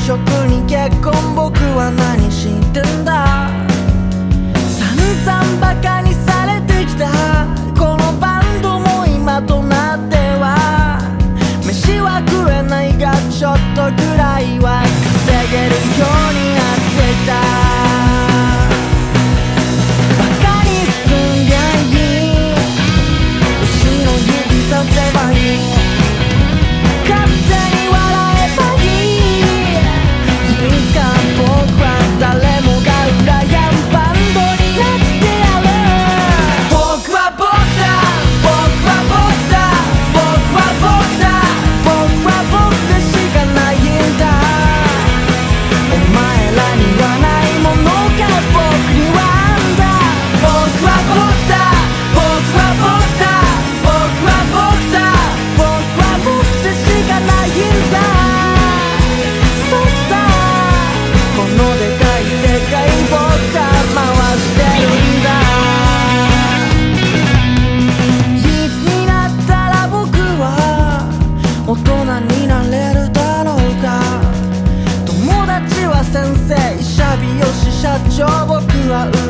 職に結婚、僕は何してんだ。散々バカにされてきたこのバンドも今となっては飯は食えないがちょっとぐらいは稼げるようになってきた。バカにすんりゃいい、後ろ指させばいい、勝手に笑えばいい。いつか僕は誰もが羨むバンドになってやる。僕は僕だ、僕は僕だ、僕は僕だ、僕は僕でしかないんだ。お前らにはないものが僕にはあんだ。僕は僕だ、僕は僕だ、僕は僕だ、僕は僕でしかないんだ。そうさ、このでかい世界僕が回してるんだ。いつになったら僕は大人になれるだろうか。友達は先生、医者、美容師、社長、僕は